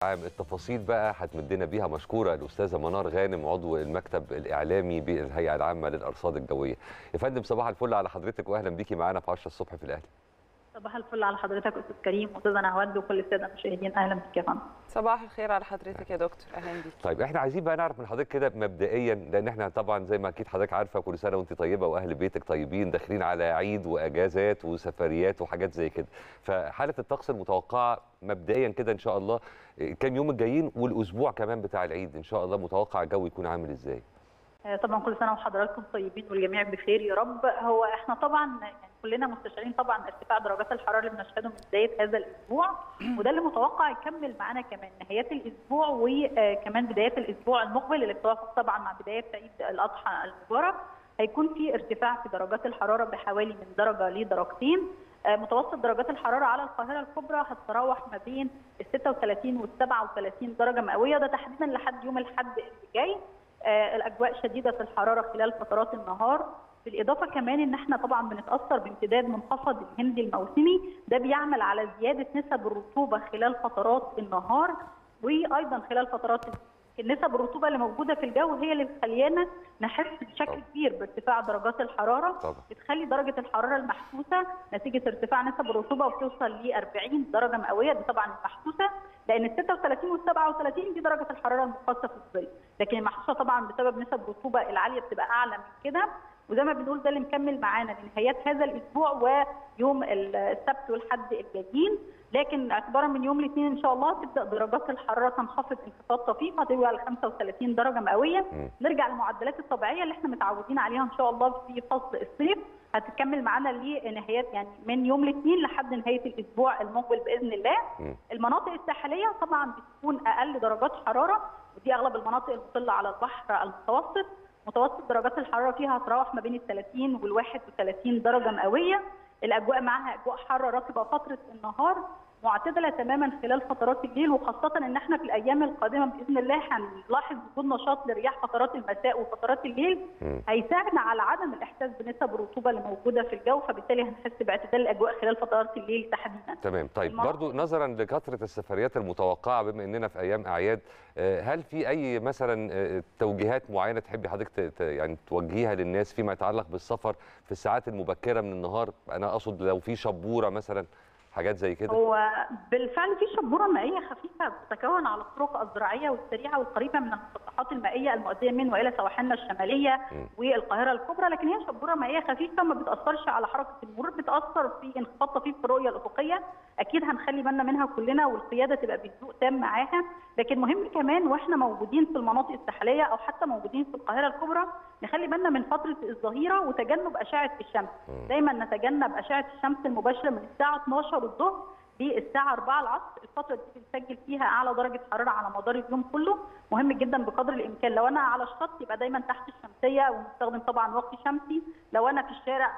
التفاصيل بقى هتمدنا بيها مشكوره الاستاذه منار غانم عضو المكتب الاعلامي بالهيئه العامه للارصاد الجويه. يا فندم صباح الفل على حضرتك واهلا بيكي معانا في 10 الصبح في الاهلي. صباح الفل على حضرتك استاذ كريم واستاذه نهاوند وكل الساده المشاهدين، اهلا بك يا فندم. صباح الخير على حضرتك يا دكتور، اهلا بيك. طيب احنا عايزين بقى نعرف من حضرتك كده مبدئيا، لان احنا طبعا زي ما اكيد حضرتك عارفه كل سنه وانت طيبه واهل بيتك طيبين، داخلين على عيد واجازات وسفريات وحاجات زي كده، فحاله الطقس المتوقعه مبدئيا كده ان شاء الله كام يوم الجايين والاسبوع كمان بتاع العيد ان شاء الله متوقع الجو يكون عامل ازاي؟ طبعا كل سنه وحضراتكم طيبين والجميع بخير يا رب. هو احنا طبعا يعني كلنا مستشعرين طبعا ارتفاع درجات الحراره اللي بنشهده من بدايه هذا الاسبوع، وده اللي متوقع يكمل معانا كمان نهايات الاسبوع وكمان بدايات الاسبوع المقبل اللي بتوافق طبعا مع بدايه عيد الاضحى المبارك. هيكون في ارتفاع في درجات الحراره بحوالي من درجه لدرجتين. متوسط درجات الحراره على القاهره الكبرى هتتراوح ما بين ال 36 وال 37 درجه مئويه، ده تحديدا لحد يوم الاحد اللي جاي. الاجواء شديده الحراره خلال فترات النهار، بالاضافه كمان ان احنا طبعا بنتاثر بامتداد منخفض الهندي الموسمي، ده بيعمل على زياده نسب الرطوبه خلال فترات النهار، وايضا خلال فترات النسب الرطوبه اللي موجوده في الجو هي اللي بتخلينا نحس بشكل كبير بارتفاع درجات الحراره. بتخلي درجه الحراره المحسوسه نتيجه ارتفاع نسب الرطوبه بتوصل ل 40 درجه مئويه، دي طبعا المحسوسه، لان ال 36 وال 37 دي درجه الحراره المخصصه في الظل، لكن المحسوسه طبعا بسبب نسب الرطوبه العاليه بتبقى اعلى من كده، وزي ما بنقول ده اللي مكمل معانا لنهايات هذا الاسبوع ويوم السبت والحد الجايين. لكن اعتبارا من يوم الاثنين ان شاء الله تبدا درجات الحراره تنخفض انخفاض طفيف، هتبقى على 35 درجه مئويه، نرجع للمعدلات الطبيعيه اللي احنا متعودين عليها ان شاء الله في فصل الصيف، هتكمل معانا لنهايات يعني من يوم الاثنين لحد نهايه الاسبوع المقبل باذن الله. المناطق الساحليه طبعا بتكون اقل درجات حراره، ودي اغلب المناطق المطله على البحر المتوسط، متوسط درجات الحراره فيها هتراوح ما بين ال 30 وال 31 درجه مئويه. الاجواء معاها اجواء حاره رطبه فتره النهار، معتدله تماما خلال فترات الليل، وخاصه ان احنا في الايام القادمه باذن الله هنلاحظ وجود نشاط لرياح فترات المساء وفترات الليل، هيساعدنا على عدم الاحساس بنسب الرطوبه اللي موجوده في الجو، فبالتالي هنحس باعتدال الاجواء خلال فترات الليل تحديدا. تمام. طيب برضو نظرا لكثره السفريات المتوقعه بما اننا في ايام اعياد، هل في اي مثلا توجيهات معينه تحبي حضرتك يعني توجهيها للناس فيما يتعلق بالسفر في الساعات المبكره من النهار؟ انا اقصد لو في شبوره مثلا، حاجات زي كده. هو بالفعل في شبوره مائيه خفيفه بتتكون على الطرق الزراعيه والسريعه والقريبه من المسطحات المائيه المؤديه من والى سواحلنا الشماليه والقاهره الكبرى، لكن هي شبوره مائيه خفيفه ما بتاثرش على حركه المرور، بتاثر في انخفاض طفيف في الرؤيه الافقيه، اكيد هنخلي بالنا منها كلنا والقياده تبقى بهدوء تام معاها. لكن مهم كمان واحنا موجودين في المناطق الساحليه او حتى موجودين في القاهره الكبرى نخلي بالنا من فتره الظهيره وتجنب اشعه الشمس، دايما نتجنب اشعه الشمس المباشره من الساعه 12 الظهر للساعه 4 العصر، الفتره دي بنسجل فيها اعلى درجه حراره على مدار اليوم كله. مهم جدا بقدر الامكان لو انا على الشط يبقى دايما تحت الشمسيه ونستخدم طبعا واقي شمسي، لو انا في الشارع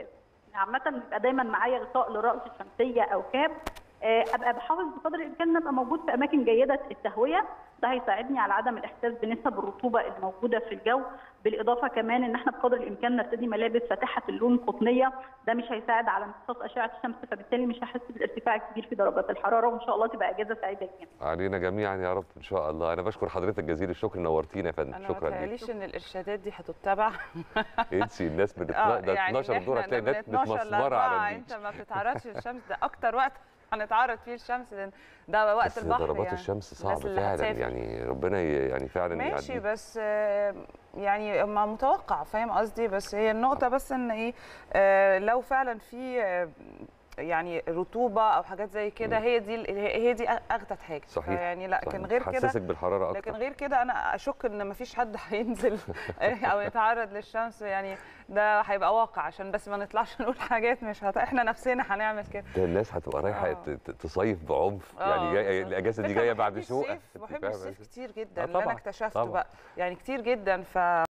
عامه يبقى دايما معايا غطاء للراس الشمسيه او كاب، ابقى بحاول بقدر الامكان ابقى موجود في اماكن جيده التهويه، ده هيساعدني على عدم الاحساس بنسب الرطوبه الموجوده في الجو. بالاضافه كمان ان احنا بقدر الامكان نرتدي ملابس فاتحه اللون قطنيه، ده مش هيساعد على امتصاص اشعه الشمس، فبالتالي مش هحس بالارتفاع الكبير في درجات الحراره، وان شاء الله تبقى اجازه سعيده جدا علينا جميعا يا رب ان شاء الله. انا بشكر حضرتك جزيل الشكر، نورتينا يا فندم. أنا شكرا ليك. ما تقوليش ان الارشادات دي هتتبع انسي الناس ده 12 دور هتلاقي الناس متمسمره على البيت. انت ما بتتعرضش للشمس، ده اكتر وقت هنتعرض فيه الشمس، ده وقت البحر. ضربات يعني الشمس صعبه فعلا، يعني ربنا يعني فعلا ماشي يعني بس يعني ما متوقع، فاهم قصدي؟ بس هي النقطه بس ان ايه، لو فعلا في يعني رطوبه او حاجات زي كده، هي دي اغتت حاجه. صحيح. يعني لكن صحيح. غير كده حسسك بالحراره اكتر. لكن غير كده انا اشك ان ما فيش حد هينزل او يتعرض للشمس، يعني ده هيبقى واقع عشان بس ما نطلعش نقول حاجات مش احنا نفسنا هنعمل كده. ده الناس هتبقى رايحه تصيف بعنف، يعني الاجازه دي جايه بعد سوق. بحب الصيف كتير جدا، اللي انا اكتشفته بقى يعني كتير جدا.